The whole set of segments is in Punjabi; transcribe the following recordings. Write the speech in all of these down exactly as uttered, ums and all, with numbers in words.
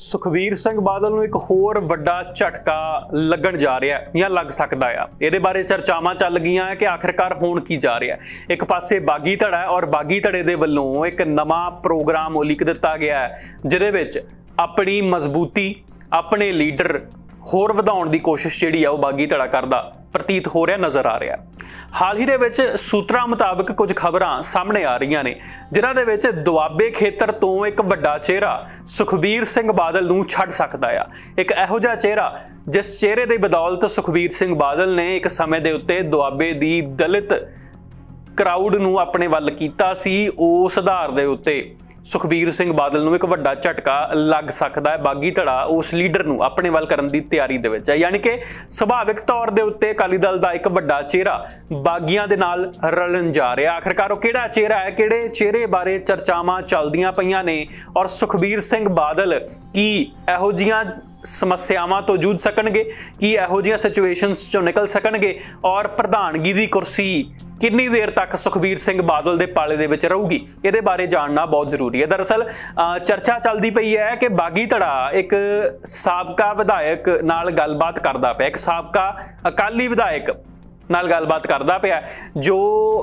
ਸੁਖਬੀਰ ਸਿੰਘ ਬਾਦਲ ਨੂੰ ਇੱਕ ਹੋਰ ਵੱਡਾ ਝਟਕਾ ਲੱਗਣ ਜਾ ਰਿਹਾ ਹੈ ਜਾਂ ਲੱਗ ਸਕਦਾ ਆ। ਇਹਦੇ ਬਾਰੇ ਚਰਚਾਵਾਂ ਚੱਲ ਗਈਆਂ ਹੈ ਕਿ ਆਖਿਰਕਾਰ ਹੋਣ ਕੀ ਜਾ ਰਿਹਾ ਹੈ। ਇੱਕ ਪਾਸੇ ਬਾਗੀ ਧੜਾ ਹੈ ਔਰ ਬਾਗੀ ਧੜੇ ਦੇ ਵੱਲੋਂ ਇੱਕ ਨਵਾਂ ਪ੍ਰੋਗਰਾਮ ਉਲੀਕ ਦਿੱਤਾ ਗਿਆ ਹੈ ਜਿਹਦੇ ਵਿੱਚ ਆਪਣੀ ਮਜ਼ਬੂਤੀ ਆਪਣੇ ਲੀਡਰ ਹੋਰ ਵਧਾਉਣ ਦੀ ਕੋਸ਼ਿਸ਼ ਜਿਹੜੀ ਆ ਉਹ ਬਾਗੀ ਧੜਾ ਕਰਦਾ ਪ੍ਰਤੀਤ ਹੋ ਰਿਹਾ ਨਜ਼ਰ ਆ ਰਿਹਾ। ਹਾਲ ਹੀ ਦੇ ਵਿੱਚ ਸੂਤਰਾਂ ਮੁਤਾਬਕ ਕੁਝ ਖਬਰਾਂ ਸਾਹਮਣੇ ਆ ਰਹੀਆਂ ਨੇ ਜਿਨ੍ਹਾਂ ਦੇ ਵਿੱਚ ਦੁਆਬੇ ਖੇਤਰ ਤੋਂ ਇੱਕ ਵੱਡਾ ਚਿਹਰਾ ਸੁਖਬੀਰ ਸਿੰਘ ਬਾਦਲ ਨੂੰ ਛੱਡ ਸਕਦਾ ਆ। ਇੱਕ ਇਹੋ ਜਿਹਾ ਚਿਹਰਾ ਜਿਸ ਚਿਹਰੇ ਦੀ ਬਦੌਲਤ ਸੁਖਬੀਰ ਸਿੰਘ ਬਾਦਲ ਨੇ ਇੱਕ ਸਮੇਂ ਦੇ ਉੱਤੇ ਦੁਆਬੇ ਦੀ ਦਲਿਤ ਕਰਾਊਡ ਨੂੰ ਆਪਣੇ ਵੱਲ ਕੀਤਾ ਸੀ। ਉਸ ਆਧਾਰ ਦੇ ਉੱਤੇ ਸੁਖਬੀਰ ਸਿੰਘ ਬਾਦਲ ਨੂੰ ਇੱਕ ਵੱਡਾ ਝਟਕਾ ਲੱਗ ਸਕਦਾ ਹੈ। ਬਾਗੀ ਧੜਾ ਉਸ ਲੀਡਰ ਨੂੰ ਆਪਣੇ ਵੱਲ ਕਰਨ ਦੀ ਤਿਆਰੀ ਦੇ ਵਿੱਚ ਹੈ, ਯਾਨੀ ਕਿ ਸੁਭਾਵਿਕ ਤੌਰ ਦੇ ਉੱਤੇ ਅਕਾਲੀ ਦਲ ਦਾ ਇੱਕ ਵੱਡਾ ਚਿਹਰਾ ਬਾਗੀਆਂ ਦੇ ਨਾਲ ਰਲਣ ਜਾ ਰਿਹਾ। ਆਖਿਰਕਾਰ ਉਹ ਕਿਹੜਾ ਚਿਹਰਾ ਹੈ, ਕਿਹੜੇ ਚਿਹਰੇ ਬਾਰੇ ਚਰਚਾਵਾਂ ਚੱਲਦੀਆਂ ਪਈਆਂ ਨੇ ਔਰ ਸੁਖਬੀਰ ਸਿੰਘ ਬਾਦਲ ਕੀ ਇਹੋ ਜਿਹੀਆਂ ਸਮੱਸਿਆਵਾਂ ਤੋਂ ਜੂਝ ਸਕਣਗੇ, ਕੀ ਇਹੋ ਜਿਹੀਆਂ ਸਿਚੁਏਸ਼ਨਸ ਚੋਂ ਨਿਕਲ ਸਕਣਗੇ ਔਰ ਪ੍ਰਧਾਨਗੀ ਦੀ ਕੁਰਸੀ ਕਿੰਨੀ ਦੇਰ ਤੱਕ ਸੁਖਬੀਰ ਸਿੰਘ ਬਾਦਲ ਦੇ ਪਾਲੇ ਦੇ ਵਿੱਚ ਰਹੂਗੀ, ਇਹਦੇ ਬਾਰੇ ਜਾਣਨਾ ਬਹੁਤ ਜ਼ਰੂਰੀ ਹੈ। ਦਰਅਸਲ ਚਰਚਾ ਚੱਲਦੀ ਪਈ ਹੈ ਕਿ ਬਾਗੀ ਧੜਾ ਇੱਕ ਸਾਬਕਾ ਵਿਧਾਇਕ ਨਾਲ ਗੱਲਬਾਤ ਕਰਦਾ ਪਿਆ, ਇੱਕ ਸਾਬਕਾ ਅਕਾਲੀ ਵਿਧਾਇਕ ਨਾਲ ਗੱਲਬਾਤ ਕਰਦਾ ਪਿਆ ਜੋ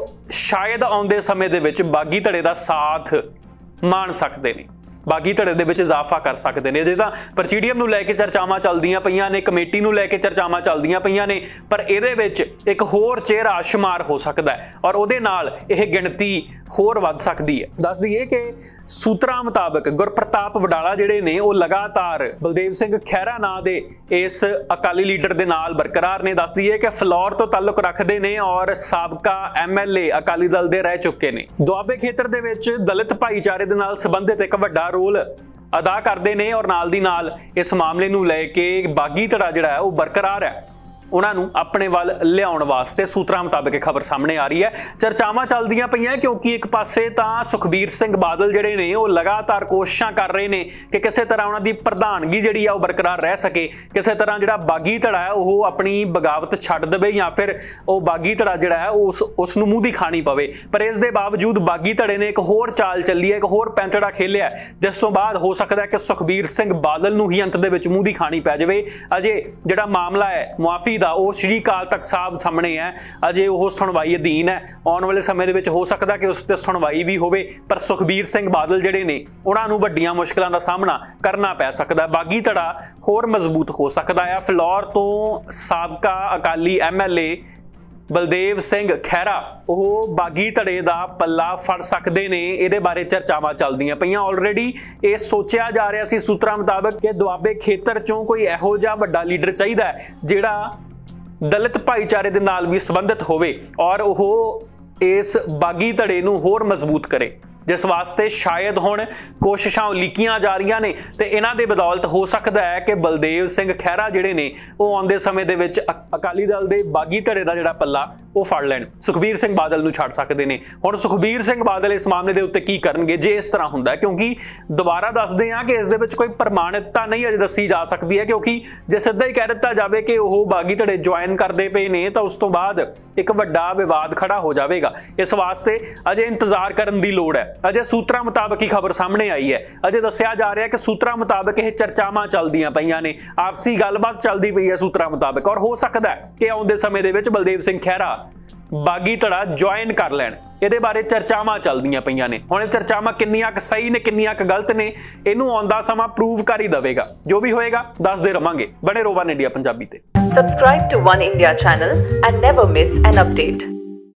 ਸ਼ਾਇਦ ਆਉਂਦੇ ਸਮੇਂ ਦੇ ਵਿੱਚ ਬਾਗੀ ਧੜੇ ਦਾ ਸਾਥ ਮਾਣ ਸਕਦੇ ਨੇ, ਬਾਗੀ ਧੜੇ ਦੇ ਵਿੱਚ ਇਜ਼ਾਫਾ ਕਰ ਸਕਦੇ ਨੇ। ਜੇ ਤਾਂ ਪ੍ਰਚੀਡੀਅਮ ਨੂੰ ਲੈ ਕੇ ਚਰਚਾਵਾਂ ਚੱਲਦੀਆਂ ਪਈਆਂ ਨੇ, ਕਮੇਟੀ ਨੂੰ ਲੈ ਕੇ ਚਰਚਾਵਾਂ ਚੱਲਦੀਆਂ ਪਈਆਂ ਨੇ, ਪਰ ਇਹਦੇ ਵਿੱਚ ਇੱਕ ਹੋਰ ਚਿਹਰਾ ਸ਼ੁਮਾਰ ਹੋ ਸਕਦਾ ਹੈ ਔਰ ਉਹਦੇ ਨਾਲ ਇਹ ਗਿਣਤੀ ਹੋਰ ਵੱਧ ਸਕਦੀ ਹੈ। ਦੱਸ ਦਈਏ ਕਿ ਸੂਤਰਾਂ ਮੁਤਾਬਕ ਗੁਰਪ੍ਰਤਾਪ ਵਡਾਲਾ ਜਿਹੜੇ ਨੇ ਉਹ ਲਗਾਤਾਰ ਬਲਦੇਵ ਸਿੰਘ ਖਹਿਰਾ ਨਾਂ ਦੇ ਇਸ ਅਕਾਲੀ ਲੀਡਰ ਦੇ ਨਾਲ ਬਰਕਰਾਰ ਨੇ। ਦੱਸ ਦਈਏ ਕਿ ਫਲੌਰ ਤੋਂ ਤਾਲੁਕ ਰੱਖਦੇ ਨੇ ਔਰ ਸਾਬਕਾ M L A Akali Dal ਦੇ ਰਹਿ ਚੁੱਕੇ ਨੇ। ਦੁਆਬੇ ਖੇਤਰ ਦੇ ਵਿੱਚ ਦਲਿਤ ਭਾਈਚਾਰੇ ਦੇ ਨਾਲ ਸੰਬੰਧਿਤ ਇੱਕ ਵੱਡਾ ਰੋਲ ਅਦਾ ਕਰਦੇ ਨੇ ਔਰ ਨਾਲ ਦੀ ਨਾਲ ਇਸ ਮਾਮਲੇ ਨੂੰ ਲੈ ਕੇ ਬਾਗੀ ਧੜਾ ਜਿਹੜਾ ਹੈ ਉਹ ਬਰਕਰਾਰ ਹੈ, ਉਹਨਾਂ ਨੂੰ ਆਪਣੇ ਵੱਲ ਲਿਆਉਣ ਵਾਸਤੇ ਸੂਤਰਾਂ ਮੁਤਾਬਕ ਇਹ ਖਬਰ ਸਾਹਮਣੇ ਆ ਰਹੀ ਹੈ। ਚਰਚਾਵਾਂ ਚੱਲਦੀਆਂ ਪਈਆਂ ਕਿਉਂਕਿ ਇੱਕ ਪਾਸੇ ਤਾਂ ਸੁਖਬੀਰ ਸਿੰਘ ਬਾਦਲ ਜਿਹੜੇ ਨੇ ਉਹ ਲਗਾਤਾਰ ਕੋਸ਼ਿਸ਼ਾਂ ਕਰ ਰਹੇ ਨੇ ਕਿ ਕਿਸੇ ਤਰ੍ਹਾਂ ਉਹਨਾਂ ਦੀ ਪ੍ਰਧਾਨਗੀ ਜਿਹੜੀ ਆ ਉਹ ਬਰਕਰਾਰ ਰਹਿ ਸਕੇ, ਕਿਸੇ ਤਰ੍ਹਾਂ ਜਿਹੜਾ ਬਾਗੀ ਧੜਾ ਹੈ ਉਹ ਆਪਣੀ ਬਗਾਵਤ ਛੱਡ ਦੇਵੇ ਜਾਂ ਫਿਰ ਉਹ ਬਾਗੀ ਧੜਾ ਜਿਹੜਾ ਹੈ ਉਸ ਉਸ ਨੂੰ ਮੂੰਹ ਦੀ ਖਾਣੀ ਪਵੇ। ਪਰ ਇਸ ਦੇ ਬਾਵਜੂਦ ਬਾਗੀ ਧੜੇ ਨੇ ਇੱਕ ਹੋਰ ਚਾਲ ਚੱਲੀ ਹੈ, ਇੱਕ ਹੋਰ ਪੈਂਤੜਾ ਖੇਲਿਆ ਜਿਸ ਤੋਂ ਬਾਅਦ ਹੋ ਸਕਦਾ ਹੈ ਕਿ ਸੁਖਬੀਰ ਸਿੰਘ ਬਾਦਲ ਨੂੰ ਹੀ ਅੰਤ ਦੇ ਵਿੱਚ ਮੂੰਹ ਦੀ ਖਾਣੀ ਪੈ ਜਾਵੇ। ਅਜੇ ਜਿਹੜਾ ਮਾਮਲਾ ਹੈ ਮੁਆਫੀ ਦਾ ਉਹ ਸ਼੍ਰੀ ਅਕਾਲ ਤਖਤ ਸਾਹਿਬ ਸਾਹਮਣੇ ਹੈ, ਅਜੇ ਉਹ ਸੁਣਵਾਈ ਅਧੀਨ ਹੈ। ਆਉਣ ਵਾਲੇ ਸਮੇਂ ਦੇ ਵਿੱਚ ਹੋ ਸਕਦਾ ਕਿ ਉਸ ਤੇ ਸੁਣਵਾਈ ਵੀ ਹੋਵੇ, ਪਰ ਸੁਖਬੀਰ ਸਿੰਘ ਬਾਦਲ ਜਿਹੜੇ ਨੇ ਉਹਨਾਂ ਨੂੰ ਵੱਡੀਆਂ ਮੁਸ਼ਕਲਾਂ ਦਾ ਸਾਹਮਣਾ ਕਰਨਾ ਪੈ ਸਕਦਾ। ਬਾਗੀ ਧੜਾ ਹੋਰ ਮਜ਼ਬੂਤ ਹੋ ਸਕਦਾ ਹੈ। ਫਲੌਰ ਤੋਂ ਸਾਬਕਾ Akali M L A Baldev Singh Khaira ਉਹ ਬਾਗੀ ਧੜੇ ਦਾ ਪੱਲਾ ਫੜ ਸਕਦੇ ਨੇ, ਇਹਦੇ ਬਾਰੇ ਚਰਚਾਵਾਂ ਚੱਲਦੀਆਂ ਪਈਆਂ। ਆਲਰੇਡੀ ਇਹ ਸੋਚਿਆ ਜਾ ਰਿਹਾ ਸੀ ਸੂਤਰਾਂ ਮੁਤਾਬਕ ਕਿ ਦੁਆਬੇ ਖੇਤਰ ਚੋਂ ਕੋਈ ਇਹੋ ਜਿਹਾ ਵੱਡਾ ਲੀਡਰ ਚਾਹੀਦਾ ਜਿਹੜਾ ਦਲਿਤ ਭਾਈਚਾਰੇ ਦੇ ਨਾਲ ਵੀ ਸੰਬੰਧਿਤ ਹੋਵੇ ਔਰ ਉਹ ਇਸ ਬਾਗੀ ਧੜੇ ਨੂੰ ਹੋਰ ਮਜ਼ਬੂਤ ਕਰੇ, ਜਿਸ ਵਾਸਤੇ ਸ਼ਾਇਦ ਹੁਣ ਕੋਸ਼ਿਸ਼ਾਂ ਉਲੀਕੀਆਂ ਜਾ ਰਹੀਆਂ ਨੇ ਤੇ ਇਹਨਾਂ ਦੇ ਬਦੌਲਤ ਹੋ ਸਕਦਾ ਹੈ ਕਿ ਬਲਦੇਵ ਸਿੰਘ ਖਹਿਰਾ ਜਿਹੜੇ ਨੇ ਉਹ ਆਉਂਦੇ ਸਮੇਂ ਦੇ ਵਿੱਚ ਅਕਾਲੀ ਦਲ ਦੇ ਬਾਗੀ ਧੜੇ ਦਾ ਜਿਹੜਾ ਪੱਲਾ ਉਹ ਫੜ ਲੈਣ, ਸੁਖਬੀਰ ਸਿੰਘ ਬਾਦਲ ਨੂੰ ਛੱਡ ਸਕਦੇ ਨੇ। ਹੁਣ ਸੁਖਬੀਰ ਸਿੰਘ ਬਾਦਲ ਇਸ ਮਾਮਲੇ ਦੇ ਉੱਤੇ ਕੀ ਕਰਨਗੇ ਜੇ ਇਸ ਤਰ੍ਹਾਂ ਹੁੰਦਾ, ਕਿਉਂਕਿ ਦੁਬਾਰਾ ਦੱਸਦੇ ਹਾਂ ਕਿ ਇਸ ਦੇ ਵਿੱਚ ਕੋਈ ਪ੍ਰਮਾਣਿਕਤਾ ਨਹੀਂ ਅਜੇ ਦੱਸੀ ਜਾ ਸਕਦੀ ਹੈ, ਕਿਉਂਕਿ ਜੇ ਸਿੱਧਾ ਹੀ ਕਹਿ ਦਿੱਤਾ ਜਾਵੇ ਕਿ ਉਹ ਬਾਗੀ ਧੜੇ ਜੁਆਇਨ ਕਰਦੇ ਪਏ ਨੇ ਤਾਂ ਉਸ ਤੋਂ ਬਾਅਦ ਇੱਕ ਵੱਡਾ ਵਿਵਾਦ ਖੜਾ ਹੋ ਜਾਵੇਗਾ। ਇਸ ਵਾਸਤੇ ਅਜੇ ਇੰਤਜ਼ਾਰ ਕਰਨ ਦੀ ਲੋੜ ਹੈ। ਅਜੇ ਸੂਤਰਾਂ ਮੁਤਾਬਕ ਹੀ ਖਬਰ ਸਾਹਮਣੇ ਆਈ ਹੈ, ਅਜੇ ਦੱਸਿਆ ਜਾ ਰਿਹਾ ਕਿ ਸੂਤਰਾਂ ਮੁਤਾਬਕ ਇਹ ਚਰਚਾਵਾਂ ਚੱਲਦੀਆਂ ਪਈਆਂ ਨੇ, ਆਪਸੀ ਗੱਲਬਾਤ ਚੱਲਦੀ ਪਈ ਹੈ ਸੂਤਰਾਂ ਮੁਤਾਬਕ ਔਰ ਹੋ ਸਕਦਾ ਹੈ ਕਿ ਆਉਂਦੇ ਸਮੇਂ ਦੇ ਵਿੱਚ ਬਲਦੇਵ ਸਿੰਘ ਖਹਿਰਾ ਬਾਗੀ ਧੜਾ ਜੁਆਇਨ ਕਰ ਲੈਣ। ਇਹਦੇ ਬਾਰੇ ਚਰਚਾਵਾਂ ਚੱਲਦੀਆਂ ਪਈਆਂ ਨੇ। ਹੁਣ ਇਹ ਚਰਚਾਵਾਂ ਕਿੰਨੀਆਂ ਕੁ ਸਹੀ ਨੇ ਕਿੰਨੀਆਂ ਕੁ ਗਲਤ ਨੇ ਇਹਨੂੰ ਆਉਂਦਾ ਸਮਾਂ ਪ੍ਰੂਵ ਕਰ ਹੀ ਦੇਵੇਗਾ। ਜੋ ਵੀ ਹੋਏਗਾ ਦੱਸਦੇ ਰਵਾਂਗੇ। ਬਣੇ ਰਹੋ ਵਨ ਇੰਡੀਆ ਪੰਜਾਬੀ ਤੇ। Subscribe to One India channel and never miss an update.